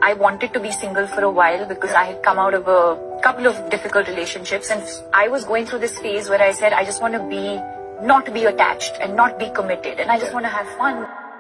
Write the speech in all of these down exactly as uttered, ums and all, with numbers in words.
I wanted to be single for a while because I had come out of a couple of difficult relationships and I was going through this phase where I said I just want to be, not be attached and not be committed and I just want to have fun.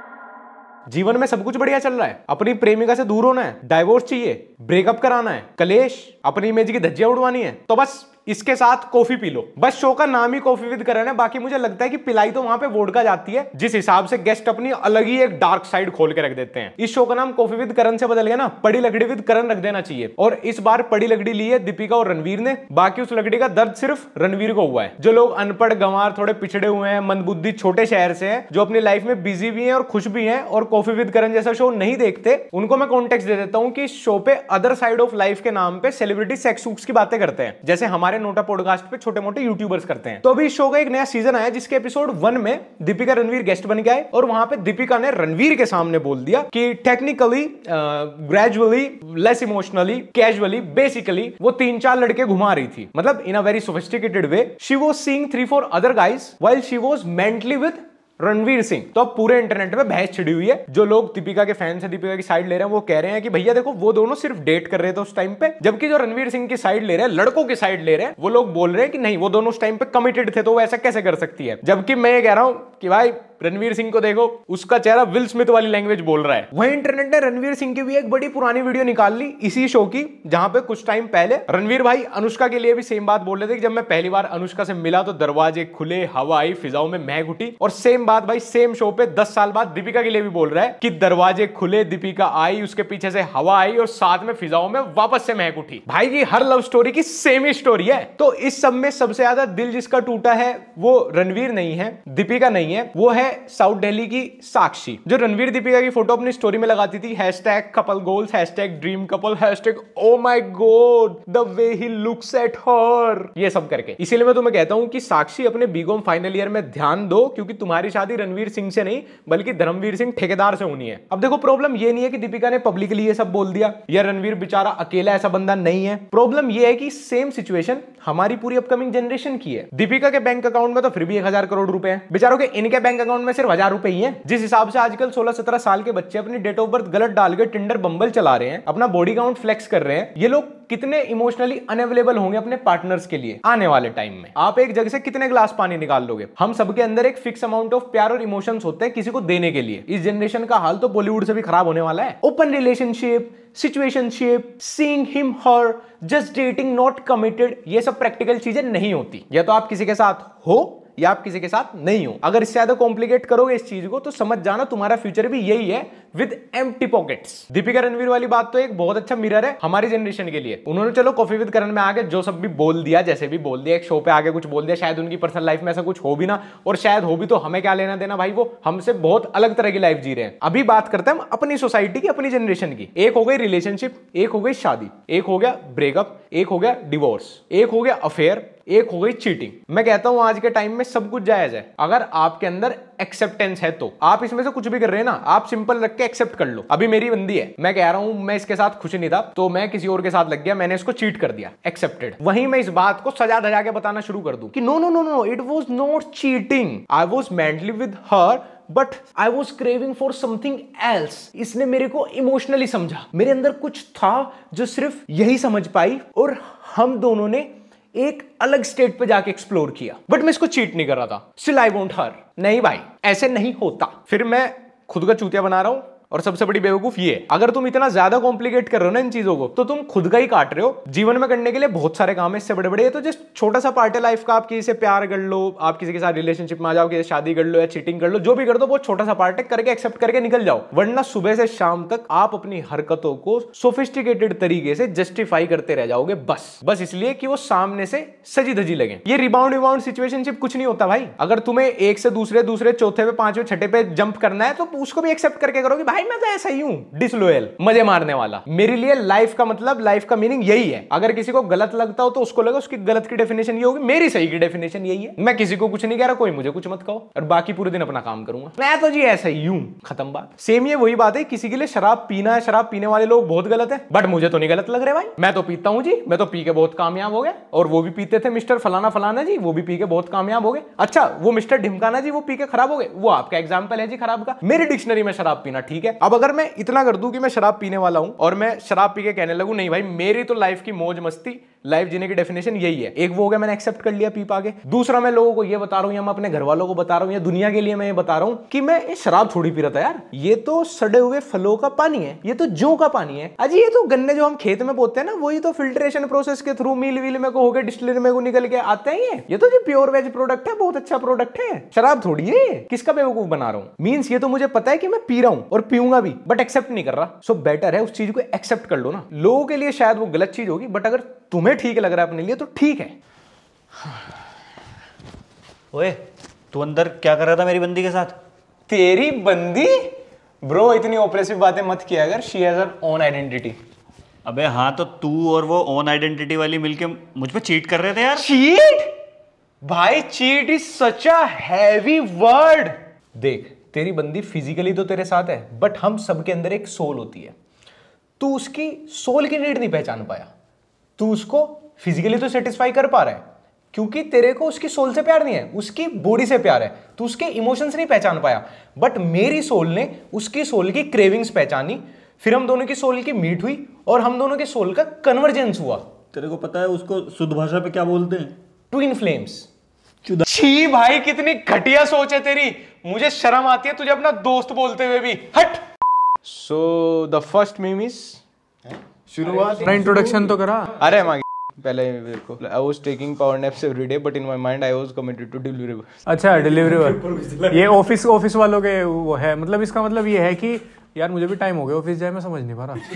जीवन में सब कुछ बढ़िया चल रहा है, अपनी प्रेमिका से दूर होना है, डाइवोर्स चाहिए, ब्रेकअप कराना है, कलेश, अपनी इमेज की धज्जियां उड़वानी है, तो बस इसके साथ कॉफी पी लो। बस शो का नाम ही कॉफी विद करण है, बाकी मुझे लगता है कि पिलाई तो वहां पे वोडका जाती है, जिस हिसाब से गेस्ट अपनी अलग ही एक डार्क साइड खोल के रख देते हैं। इस शो का नाम कॉफी विद करण से बदल गया ना, पड़ी लकड़ी विद करण रख देना चाहिए। और इस बार पड़ी लकड़ी ली है दीपिका और रणवीर ने, बाकी उस लकड़ी का दर्द सिर्फ रणवीर को हुआ है। जो लोग अनपढ़, गंवार, थोड़े पिछड़े हुए हैं, मंदबुद्धि, छोटे शहर से हैं, जो अपनी लाइफ में बिजी भी हैं और खुश भी हैं और कॉफी विद करण जैसा शो नहीं देखते, उनको मैं कॉन्टेक्स्ट दे देता हूं कि इस शो पे अदर साइड ऑफ लाइफ के नाम पे सेलिब्रिटी सेक्स सूट्स की बातें करते हैं, जैसे हमारे नोटा पॉडकास्ट छोटे मोटे यूट्यूबर्स करते हैं। तो अभी शो का एक नया सीजन आया जिसके एपिसोड वन में दीपिका रणवीर गेस्ट बन के आए और वहां पे दीपिका ने रणवीर के सामने बोल दिया कि technically, gradually, less emotionally, casually, basically वो तीन चार लड़के घुमा रही थी, मतलब in a very sophisticated way. She was seeing three four other guys while she was mentally with Ranveer Singh. तो अब पूरे इंटरनेट पे बहस छिड़ी हुई है। जो लोग दीपिका के फैंस हैं, दीपिका की साइड ले रहे हैं, वो कह रहे हैं कि भैया देखो वो दोनों सिर्फ डेट कर रहे थे उस टाइम पे, जबकि जो रणवीर सिंह की साइड ले रहे हैं, लड़कों की साइड ले रहे हैं, वो लोग बोल रहे हैं कि नहीं वो दोनों उस टाइम पे कमिटेड थे, तो वो ऐसा कैसे कर सकती है। जबकि मैं ये कह रहा हूं कि भाई रणवीर सिंह को देखो, उसका चेहरा विल स्मिथ वाली लैंग्वेज बोल रहा है। वहीं इंटरनेट ने रणवीर सिंह की भी एक बड़ी पुरानी वीडियो निकाल ली इसी शो की, जहां पे कुछ टाइम पहले रणवीर भाई अनुष्का के लिए भी सेम बात बोल रहे थे कि जब मैं पहली बार अनुष्का से मिला तो दरवाजे खुले, हवा आई, फिजाओं में महक उठी। और सेम बात भाई सेम शो पे दस साल बाद दीपिका के लिए भी बोल रहा है कि दरवाजे खुले, दीपिका आई, उसके पीछे से हवा आई और साथ में फिजाओं में वापस से महक उठी। भाई की हर लव स्टोरी की सेम ही स्टोरी है। तो इस सब में सबसे ज्यादा दिल जिसका टूटा है वो रणवीर नहीं है, दीपिका नहीं है, वो है साउथ दिल्ली की साक्षी, जो रणवीर दीपिका की फोटो अपनी स्टोरी में लगाती थी, hashtag couple goals, hashtag dream couple, hashtag oh my god the way he looks at her, ये सब करके। इसीलिए मैं तुम्हें कहता हूं कि साक्षी अपने बीकॉम फाइनल ईयर में ध्यान दो, क्योंकि तुम्हारी शादी रणवीर सिंह से नहीं बल्कि धर्मवीर सिंह ठेकेदार से होनी है। अब देखो प्रॉब्लम ये नहीं है कि दीपिका ने पब्लिकली ये सब बोल दिया या रणवीर बेचारा अकेला ऐसा बंदा नहीं है। प्रॉब्लम ये है कि सेम सिचुएशन हमारी पूरी अपकमिंग जनरेशन की है। दीपिका के बैंक अकाउंट में तो फिर भी एक हजार करोड़ रुपए हैं, बेचारों के इनके बैंक अकाउंट में सिर्फ हजार रुपए ही हैं। जिस हिसाब से आजकल सोलह सत्रह साल के बच्चे अपनी डेट ऑफ बर्थ गलत डाल के टिंडर बम्बल चला रहे हैं, अपना बॉडी काउंट फ्लेक्स कर रहे हैं, ये लोग कितने इमोशनली अनअवेलेबल होंगे अपने पार्टनर्स के लिए आने वाले टाइम में। आप एक जगह से कितने ग्लास पानी निकाल लोगे। हम सबके अंदर एक फिक्स अमाउंट ऑफ प्यार और इमोशंस होते हैं किसी को देने के लिए। इस जनरेशन का हाल तो बॉलीवुड से भी खराब होने वाला है। Open relationship, situationship, seeing him her, just dating, not committed, ये सब प्रैक्टिकल चीजें नहीं होती। या तो आप किसी के साथ हो या आप किसी के साथ नहीं हो। अगर इससे ज्यादा कॉम्प्लिकेट करोगे इस चीज को तो समझ जाना तुम्हारा फ्यूचर भी यही है, with empty pockets. Deepika Ranveer वाली बात तो एक बहुत अच्छा मिरर है हमारी जनरेशन के लिए। उन्होंने चलो कॉफी विद करण में आगे जो सब भी बोल दिया, जैसे भी बोल दिया, एक शो पे आगे कुछ बोल दिया, शायद उनकी पर्सनल लाइफ में ऐसा कुछ हो भी ना, और शायद हो भी तो हमें क्या लेना देना भाई, वो हमसे बहुत अलग तरह की लाइफ जी रहे हैं। अभी बात करते हैं हम अपनी सोसाइटी की, अपनी जनरेशन की। एक हो गई रिलेशनशिप, एक हो गई शादी, एक हो गया ब्रेकअप, एक हो गया डिवोर्स, एक हो गया अफेयर, एक हो गई चीटिंग। मैं कहता हूं आज के टाइम में सब कुछ जायज है अगर आपके अंदर एक्सेप्टेंस है तो। आप इसमें से कुछ भी कर रहे हैं ना, आप सिंपल रख के एक्सेप्ट कर लो। अभी मेरी बंदी है, मैं कह रहा हूं मैं इसके साथ खुश नहीं था तो मैं किसी और के साथ लग गया, मैंने इसको चीट कर दिया, एक्सेप्टेड। वहीं मैं इस बात को सजा धजा के बताना शुरू कर दूं कि no no no no, it was not cheating, I was mentally with her but I was craving for something else. इसने मेरे को इमोशनली समझा, मेरे अंदर कुछ था जो सिर्फ यही समझ पाई और हम दोनों ने एक अलग स्टेट पे जाके एक्सप्लोर किया। बट मैं इसको चीट नहीं कर रहा था, स्टिल आई वोंट हर। नहीं भाई ऐसे नहीं होता। फिर मैं खुद का चूतिया बना रहा हूं। और सबसे बड़ी बेवकूफ ये, अगर तुम इतना ज्यादा कॉम्प्लिकेट कर रहे हो ना इन चीजों को तो तुम खुद का ही काट रहे हो। जीवन में करने के लिए बहुत सारे काम है इससे बड़े बड़े, तो जस्ट छोटा सा पार्ट है लाइफ का। आप किसी से प्यार कर लो, आप किसी के साथ रिलेशनशिप में आ जाओ, किसी से शादी कर लो या चीटिंग कर लो, जो भी कर दो बहुत छोटा सा पार्ट है, करके एक्सेप्ट करके निकल जाओ। वरना सुबह से शाम तक आप अपनी हरकतों को सोफिस्टिकेटेड तरीके से जस्टिफाई करते रह जाओगे, बस बस इसलिए कि वो सामने से सजी धजी लगे। ये रिबाउंड रिबाउंड सिचुएशनशिप कुछ नहीं होता भाई। अगर तुम्हें एक से दूसरे दूसरे चौथे पे पांचवें छठे पे जंप करना है तो उसको भी एक्सेप्ट करके करोगे, भाई मैं तो ऐसा ही हूं, डिसलॉयल, मजे मारने वाला। मेरे लिए लाइफ का मतलब, लाइफ का मीनिंग यही है। अगर किसी को गलत लगता हो तो उसको लगा उसकी गलत की डेफिनेशन ये होगी, मेरी सही की डेफिनेशन यही है। मैं किसी को कुछ नहीं कह रहा, कोई मुझे कुछ मत कहो, और बाकी पूरे दिन अपना काम करूंगा। मैं तो जी ऐसा ही हूं, खत्म बात। सेम ये वही बात है, किसी के लिए शराब पीना है, शराब पीने वाले लोग बहुत गलत है, बट मुझे तो नहीं गलत लग रहे भाई। मैं तो पीता हूं जी, मैं तो पी के बहुत कामयाब हो गया। और वो भी पीते थे मिस्टर फलाना फलाना जी, वो भी पी के बहुत कामयाब हो गए। अच्छा वो मिस्टर ढिमकाना जी वो पी के खराब हो गए, वो आपका एग्जाम्पल है जी खराब का। मेरी डिक्शनरी में शराब पीना ठीक है, अब अगर मैं इतना कर दूं कि मैं शराब पीने वाला हूं और मैं शराब पी के कहने लगूं नहीं भाई मेरी तो लाइफ की मौज मस्ती, लाइफ जीने की डेफिनेशन यही है, एक वो हो गया मैंने एक्सेप्ट कर लिया पी पा के। दूसरा मैं लोगों को ये बता रहा हूं या मैं अपने घर वालों को बता रहा हूं या दुनिया के लिए मैं ये बता रहा हूं कि मैं ये शराब थोड़ी पी रहा था यार, ये तो सड़े हुए फलों का पानी है, ये तो जौ का पानी है। अजी ये तो गन्ने जो हम खेत में बोते हैं ना वही तो फिल्ट्रेशन प्रोसेस के थ्रू मिल विल में को होकर डिस्टिलरी में को निकल के आते हैं, ये ये तो जो प्योर वेज प्रोडक्ट है, बहुत अच्छा प्रोडक्ट है, शराब थोड़ी है। किसका बेवकूफ बना रहा हूं? मींस ये तो मुझे पता है कि मैं पी रहा हूं और पीऊंगा भी, बट एक्सेप्ट नहीं कर रहा। सो so, बेटर है उस चीज को एक्सेप्ट कर लो ना। लोगों के लिए शायद वो गलत चीज होगी, बट अगर तुम्हें ठीक लग रहा है अपने लिए तो ठीक है। ओए तू अंदर क्या कर रहा था मेरी बंदी के साथ? तेरी बंदी? ब्रो इतनी ऑप्रेसिव बातें मत किया अगर, she has her own identity. अबे हाँ तो तू और वो ओन आइडेंटिटी वाली मिलके मुझ पे चीट कर रहे थे यार। चीट? भाई cheat is such a heavy word. देख तेरी बंदी फिजिकली तो तेरे साथ है, बट हम सबके अंदर एक सोल होती है। तू उसकी सोल की नीड नहीं पहचान पाया। तू उसको फिजिकली तो सेटिस्फाई कर पा रहा है क्योंकि तेरे को उसकी सोल से प्यार नहीं है, उसकी बॉडी से प्यार है। तू उसके इमोशंस नहीं पहचान पाया, बट मेरी सोल ने उसकी सोल की क्रेविंग्स पहचानी, फिर हम दोनों की सोल की मीट हुई और हम दोनों के सोल का कन्वर्जेंस हुआ। तेरे को पता है उसको शुद्ध भाषा पे क्या बोलते हैं? Twin flames. छी भाई कितनी घटिया सोच है तेरी, मुझे शर्म आती है तुझे अपना दोस्त बोलते हुए भी। हट। So the first meme is शुरुआत इंट्रोडक्शन तो करा। अरे मांगी पहले मेरे को I was taking power naps every day but in my mind I was committed to delivery boy। अच्छा डिलीवरी बॉय, ये ऑफिस ऑफिस वालों के वो है, मतलब इसका मतलब ये है कि यार मुझे भी टाइम हो गया ऑफिस जाए, मैं समझ नहीं पा रहा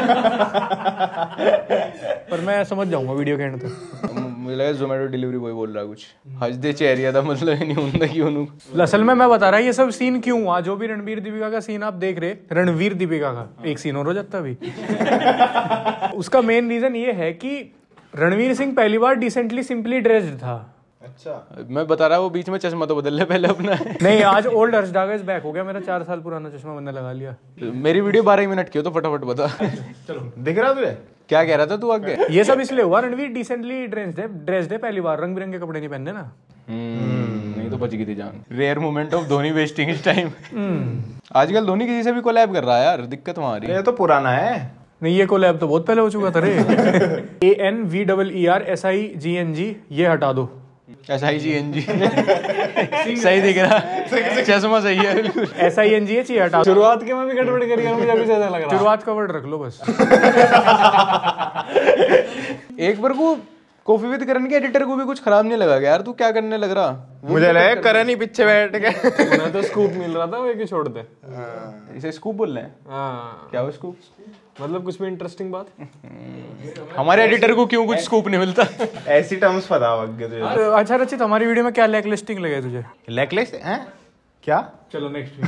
पर मैं समझ जाऊंगा वीडियो के एंड तक। मुझे लगा जोमेटो डिलीवरी बॉय बोल रहा कुछ, हंस दे चेहरिया था मतलब नहीं होता कि उन्होंने। असल में मैं बता रहा ये सब सीन क्यों हुआ, जो भी रणवीर दीपिका का सीन आप देख रहे, रणवीर दीपिका का एक सीन और हो जाता अभी उसका मेन रीजन ये है कि रणवीर सिंह पहली बार डिसेंटली सिंपली ड्रेस्ड था। अच्छा मैं बता रहा वो बीच में चश्मा तो बदल ले पहले अपना। नहीं आज ओल्ड हर्ष डागस बैक हो गया, मेरा चार साल पुराना चश्मा मैंने लगा लिया। मेरी वीडियो बारह मिनट की हो तो फटाफट बता। चलो दिख रहा तुझे? क्या कह रहा था तू आगे? ये सब इसलिए हुआ रणवीर डिसेंटली ड्रेस्ड है, ड्रेस्ड है पहली बार, रंग बिरंगे कपड़े नहीं पहनने ना। नहीं तो बच गई थी जान। Rare moment of Dhoni wasting his time. आजकल धोनी किसी से भी कोलैब कर रहा है यार, दिक्कत वहां आ रही है। ये तो पुराना है। नहीं ये कोलैब तो बहुत पहले हो चुका था रे। A N V double E R S I G N G ये हटा दो। एस आई जी एन जी सही दिख रहा, चश्मा सही है बिल्कुल। S I N G H ये हटा दो। शुरुआत के में भी गड़बड़ करी है, मुझे अभी से ऐसा लग रहा है। शुरुआत का वर्ड रख लो बस। एक बार को कॉफी विद करण के एडिटर को भी कुछ खराब नहीं लगा यार, तू क्या करने लग रहा? मुझे लगा करण ही पीछे बैठ के उन्हें तो स्कूप मिल रहा था, वो एक ही छोड़ दे। इसे स्कूप बोल रहे हैं? हाँ क्या वो स्कूप? मतलब कुछ भी इंटरेस्टिंग बात। हमारे एडिटर को क्यों कुछ स्कूप नहीं मिलता? ऐसी टर्म्स पता हो तुझे। अच्छा रचित हमारी वीडियो में क्या लैक लिस्टिंग लगे तुझे? लैक लिस्ट हैं क्या? चलो नेक्स्ट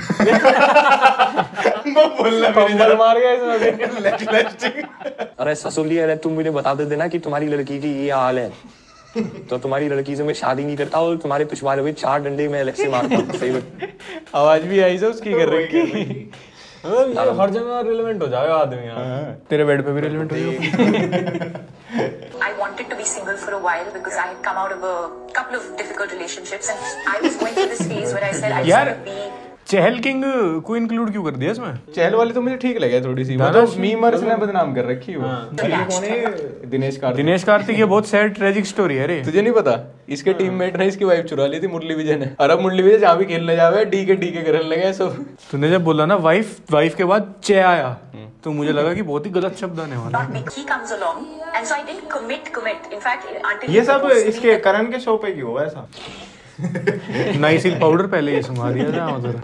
वो बोलना पंबल मार गया इसमें। लैक लिस्टिंग। अरे ससुली, अरे तुम मुझे बता दे देना कि तुम्हारी लड़की की ये हाल है तो तुम्हारी लड़की से मैं शादी नहीं करता और तुम्हारे पिछवाड़े हुए चार डंडे में अलग से मारता हूँ। सही बात। आवाज भी आई से उसकी कर रखी। हर जगह रिलेवेंट हो जाएगा आदमी यार। तेरे बेड पे भी रिलेवेंट हो जाएगा। I wanted to be single for a while because I had come out of a couple of difficult relationships and I was going through this phase where I said I just यार want to be Chahal king को include क्यों कर दिया इसमें? चहल वाली तो मुझे ठीक लगे थोड़ी सी, मतलब मीमर्स ने बदनाम कर रखी वो। कौन है? दिनेश कार्तिक। दिनेश कार्तिक ये बहुत सैड ट्रेजिक स्टोरी है रे। तुझे नहीं पता इसके टीममेट ने इसकी वाइफ चुरा ली थी मुरली विजय ने, और अब मुरली विजय जहाँ भी खेलने जावे डी के डी के करने लगे सब। तूने जब बोला ना वाइफ वाइफ के बाद चे आया तो मुझे लगा कि बहुत ही गलत शब्द आने वाला not big. He comes along and so I didn't commit commit. In fact, until ये he सब proposed to me इसके that- करण के शो पे क्यों हुआ ऐसा? है। नाइसिल पाउडर पहले ही सुंघा दिया था उधर।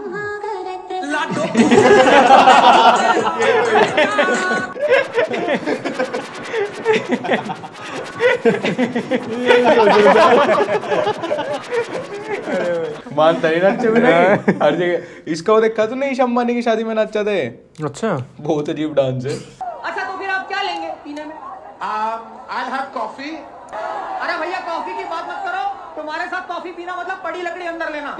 मानता नहीं नाचे में नहीं हर जगह। इसका वो देखा तूने ईशा अंबानी की शादी में नाचा था? अच्छा बहुत अजीब डांस है। अच्छा तो फिर आप क्या लेंगे पीने में? I'll have coffee। अरे भैया कॉफी की बात मत करो, तुम्हारे साथ कॉफी पीना मतलब पड़ी लकड़ी अंदर लेना।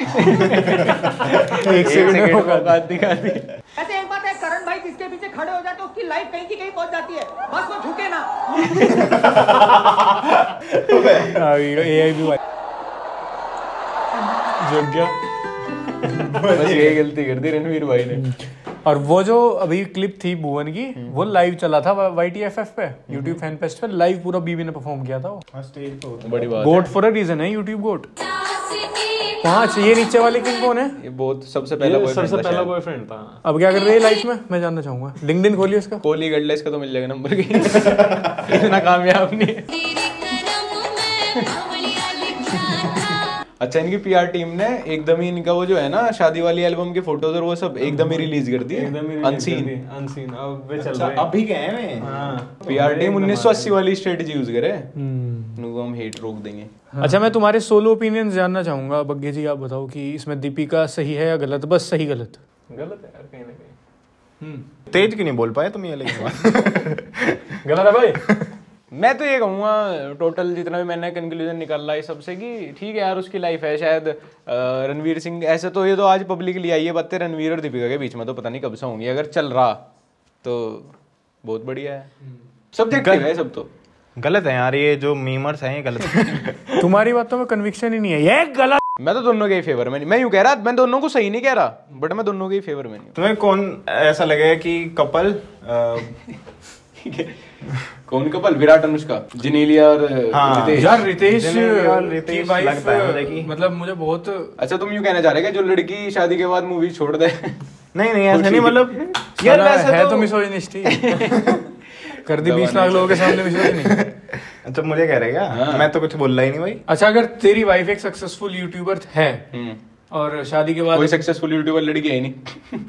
एक सेकंड होगा। दिखा दी। ऐसे एक बात है, करण भाई जिसके पीछे खड़े हो जाए तो उसकी लाइफ कहीं की कहीं पहुंच जाती है, बस वो झुके ना। एआई भी झुक गया। बस ये गलती कर दी रणवीर भाई ने। और वो जो अभी क्लिप थी भुवन की, वो लाइव चला था वाई टी एफ एफ पे, यूट्यूब फैन फेस्ट पे लाइव पूरा बीबी ने परफॉर्म किया था वो। स्टेज पे बड़ी बात गोट फॉर अ रीजन है यूट्यूब गोट। पांच, ये नीचे वाली किंग कौन है? ये बहुत सबसे पहला सबसे पहला बॉयफ्रेंड था। अब क्या कर रही है लाइफ में, मैं जानना चाहूंगा। लिंक्डइन खोलिए उसका। कोहली गढ़ ले, इसका तो मिल जाएगा नंबर की। इतना कामयाब नहीं है। अच्छा, इनकी पीआर टीम ने एकदम ही इनका वो जो है ना शादी वाली एल्बम के फोटोज और वो सब एकदम ही रिलीज कर दी अनसीन अनसीन अब वे चल रहे हैं। अभी गए हैं। हां, पीआर टीम उन्नीस सौ अस्सी वाली स्ट्रेटजी यूज करे। इनको हम हेट रोक देंगे। अच्छा, मैं तुम्हारे सोलो ओपिनियन जानना चाहूंगा। बग्गे जी, आप बताओ कि इसमें दीपिका सही है या गलत? बस सही गलत। गलत है यार कहीं ना कहीं। तेज क्यों नहीं बोल पाए तुम ये लेकिन? गलत है भाई। मैं तो ये कहूँगा टोटल जितना भी मैंने कंक्लूजन निकाला है सबसे कि ठीक है यार, उसकी लाइफ है शायद। रणवीर सिंह ऐसे तो ये तो आज पब्लिकली आई है बातें रणवीर और दीपिका के बीच में, तो पता नहीं कब से होंगी। अगर चल रहा तो बहुत बढ़िया है। सब्जेक्टिव है सब तो। गलत है यार, ये जो मीमर्स हैं ये गलत है। तुम्हारी बातों में कन्विक्शन ही नहीं है, ये गलत। मैं तो दोनों के ही फेवर में नहीं, मैं यूं कह रहा, मैं दोनों को सही नहीं कह रहा, बट मैं दोनों के ही फेवर में नहीं। तुम्हें कौन ऐसा लगे कि कपल कौन कपल? विराट अनुष्का, जिनेलिया और हाँ, रितेश। यार रितेश रितेश की वाइफ लगता है मुझे कि मतलब मुझे बहुत। अच्छा, तुम यूं कहना चाह रहे हो जो लड़की शादी के बाद मूवी छोड़ दे? नहीं नहीं ऐसा नहीं, मतलब यार वैसे है तो मिसोजिनिस्टी कर दी बीस लाख लोगों के सामने मिसोजिनी। अच्छा, मुझे कह रहे क्या? मैं तो कुछ बोल रहा ही नहीं भाई। अच्छा, अगर तेरी वाइफ एक सक्सेसफुल यूट्यूबर है और शादी के बाद कोई सक्सेसफुल यूट्यूबर लड़की है नहीं।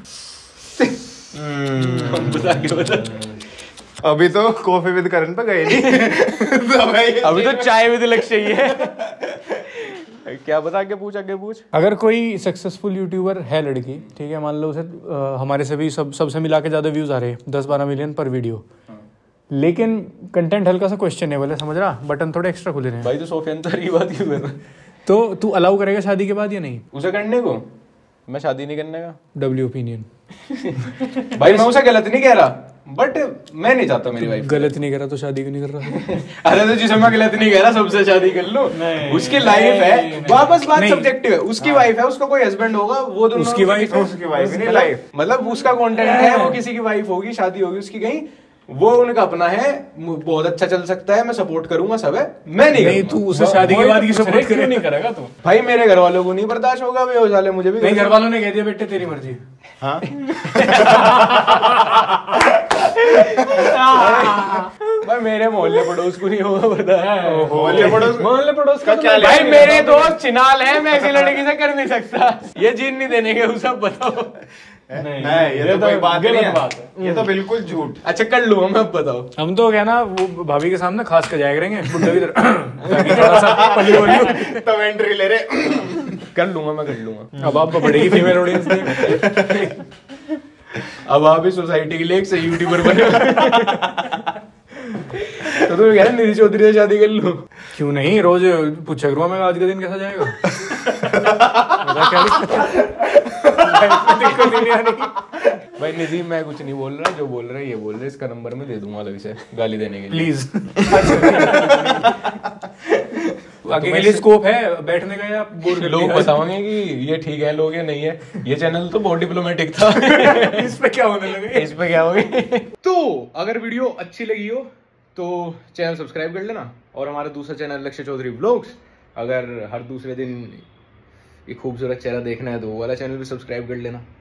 बता के बता। अभी तो कॉफी विद करण पे गए नहीं। तो भाई अभी तो चाय विद लक्ष्य ही है। क्या बता के पूछ, आगे पूछ। अगर कोई सक्सेसफुल यूट्यूबर है लड़की, ठीक है, मान लो उसे आ, हमारे से भी सब सबसे मिला के ज्यादा व्यूज आ रहे हैं, दस बारह मिलियन पर वीडियो, लेकिन कंटेंट हल्का सा क्वेश्चनेबल है, समझ रहा, बटन थोड़े एक्स्ट्रा खुले रहे। भाई तो सोफियान तो ये बात क्यों कर रहा? तो तू अलाउ करेगा शादी के बाद या नहीं उसे करने को? मैं शादी नहीं करने का। W opinion. भाई मैं उसे गलत नहीं कह रहा, बट मैं नहीं चाहता मेरी वाइफ गलत नहीं कर रहा तो शादी क्यों नहीं कर रहा? अरे तो जिसे मैं गलत नहीं कह रहा सबसे शादी कर लो, उसकी लाइफ है, वापस बात सब्जेक्टिव है। उसकी वाइफ है, उसका कोई हस्बैंड होगा, वो दोनों उसकी वाइफ है, उसकी वाइफ नहीं लाइफ, मतलब उसका कंटेंट है, वो किसी की वाइफ होगी, शादी होगी उसकी कहीं, वो उनका अपना है, बहुत अच्छा चल सकता है, मैं सपोर्ट करूंगा, सब है। मैं नहीं नहीं, तू उसे शादी के बाद की सपोर्ट क्यों नहीं करेगा तू? भाई मेरे घर वालों को नहीं बर्दाश्त होगा भाई, हो साले मुझे भी नहीं, घर वालों ने कह दिया बेटे तेरी मर्जी। हाँ भाई मेरे मोहल्ले पड़ोस को नहीं होगा बर्दाश्त। मोहल्ले पड़ोस मोहल्ले पड़ोस का क्या? भाई मेरे दोस्त चिनाल है, मैं ऐसी लड़की से कर नहीं सकता, ये जीन नहीं देने के उसे बताओ। नहीं, नहीं ये, ये तो कोई बात नहीं है, ये तो बिल्कुल झूठ। अच्छा कर लूँ मैं, अब बताओ। हम तो क्या ना, वो भाभी के सामने खास कर जाया करेंगे बुड्ढे की तरह। तो एंट्री ले रहे। कर लूंगा मैं, कर लूंगा। अब आप पड़ेगी फीमेल ऑडियंस ने। अब आप इस सोसाइटी के लिए एक सही यूट्यूबर बने। तो तुम कह रहे निधि चौधरी से शादी कर लूं? क्यों नहीं, रोज पूछा करूंगा मैं आज का दिन कैसा जाएगा। क्या दिक्कत ही नहीं आ रही। भाई निधि मैं कुछ नहीं बोल रहा, जो बोल रहा है ये बोल रहे, इसका नंबर मैं दे दूंगा अलग से गाली देने के लिए, प्लीज। आगे के लिए स्कोप है बैठने का या बोर? लोग बताओगे कि ये ठीक है, लोग ये नहीं है। ये चैनल तो बहुत डिप्लोमेटिक था। इस पे क्या होने लगे, इस पे क्या होगी? तो अगर वीडियो अच्छी लगी हो तो चैनल सब्सक्राइब कर लेना, और हमारा दूसरा चैनल लक्ष्य चौधरी व्लॉग्स, अगर हर दूसरे दिन एक खूबसूरत चेहरा देखना है तो वो वाला चैनल भी सब्सक्राइब कर लेना।